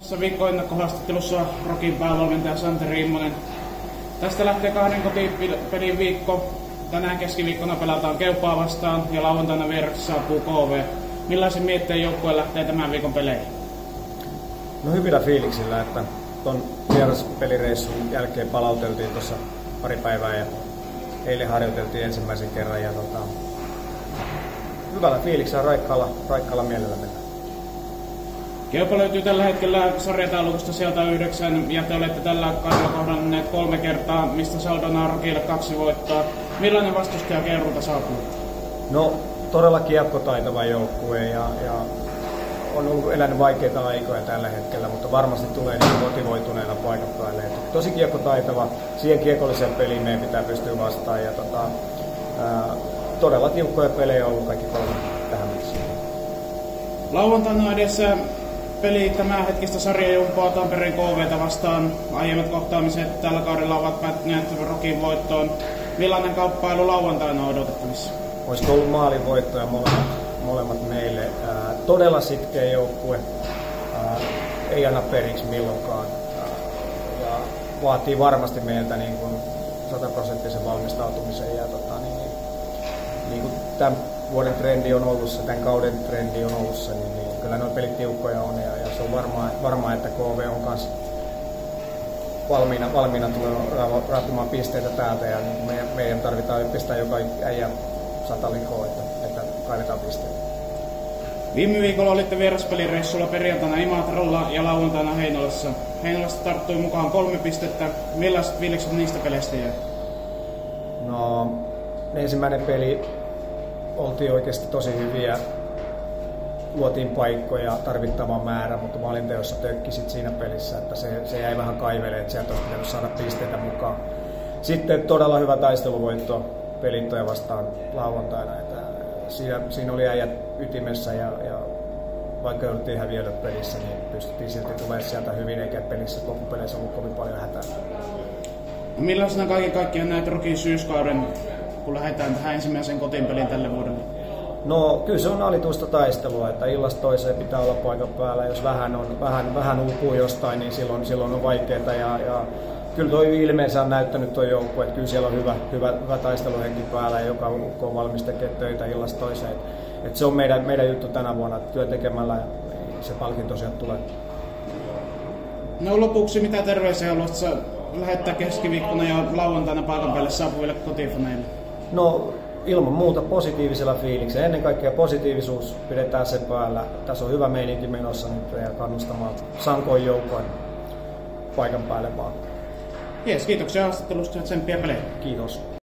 Tässä viikon ennakkohaastattelussa Rockin päävalmentaja Santeri Immonen. Tästä lähtee 2 kotipelin viikko. Tänään keskiviikkona pelataan Keupaa vastaan ja lauantaina vieraksi saapuu KV. Millaisen mietteen joukkue lähtee tämän viikon peleihin? No hyvillä fiiliksillä, että ton vieraspelireissun jälkeen palauteltiin tuossa pari päivää ja eilen harjoiteltiin ensimmäisen kerran ja hyvällä fiiliksellä raikkaalla mielellä mennään. Keupa löytyy tällä hetkellä sarjataulukosta sieltä 9 ja te olette tällä kaudella kohdanneet 3 kertaa, mistä saldona on Rockille 2 voittoa. Millainen vastustaja Keurulta saapuu? No todella kiekkotaitava joukkue ja on ollut elänyt vaikeita aikoja tällä hetkellä, mutta varmasti tulee niin motivoituneena paikan päälle. Tosi kiekkotaitava, siihen kiekolliseen peliin meidän pitää pystyä vastaan ja todella tiukkoja pelejä on ollut kaikki 3 tähän mennessä. Lauantaina edessä peli tämänhetkistä sarjajumppaa Tampereen KV:tä vastaan. Aiemmat kohtaamiset tällä kaudella ovat päättyneet Rockin voittoon. Millainen kamppailu lauantaina on odotettavissa? Olisiko ollut maalivoittoja molemmat meille. Todella sitkeä joukkue, ei anna periksi milloinkaan ja vaatii varmasti meiltä niin kuin 100% valmistautumisen. Ja niin kuin tämän vuoden trendi on ollut se, tämän kauden trendi on ollut se, niin kyllä nuo pelit tiukkoja on ja se on varmaa, että KV on kanssa valmiina tulee raappimaan pisteitä täältä ja niin meidän tarvitaan pistää joka äijä 100 likoa, että kaivetaan pisteitä. Viime viikolla olitte vieraspelireissulla perjantaina Imatralla ja lauantaina Heinolassa. Heinolasta tarttui mukaan 3 pistettä. Millaiset fiilikset niistä peleistä jäi? No, ensimmäinen peli oltiin oikeasti tosi hyviä. Luotiin paikkoja tarvittava määrä, mutta maalinteossa tökki siinä pelissä, että se jäi vähän kaivelemaan, että sieltä olisi pitänyt saada pisteitä mukaan. Sitten todella hyvä taisteluvoitto Pelittoja vastaan lauantaina. Siinä oli äijät ytimessä ja vaikka jouduttiin häviöidä pelissä, niin pystyttiin silti tulemaan sieltä hyvin, eikä pelissä loppupeleissä ollut kovin paljon hätää. Millaisena kaiken kaikkiaan näet Rockin syyskauden, kun lähdetään tähän ensimmäiseen kotiinpeliin tälle vuodelle? No kyllä se on alituista taistelua, että illasta toiseen pitää olla paikan päällä. Jos vähän uupuu jostain, niin silloin on vaikeaa. Ja kyllä tuo ilmeensä on näyttänyt tuo joukkue, että kyllä siellä on hyvä taisteluhenki päällä ja joka on valmis tekemään töitä illasta toiseen. Että se on meidän juttu tänä vuonna, että työ tekemällä se palkinto sieltä tulee. No lopuksi, mitä terveisiä haluat lähettää keskiviikkona ja lauantaina paikan päälle saapuville kotifaneille? No ilman muuta positiivisella fiiliksellä. Ennen kaikkea positiivisuus pidetään se päällä. Tässä on hyvä meininki menossa nyt ja kannustamaan sankoin joukkoin paikan päälle vaan. Kiitos, kiitoksia haastattelusta ja tsemppiä pelejä. Kiitos.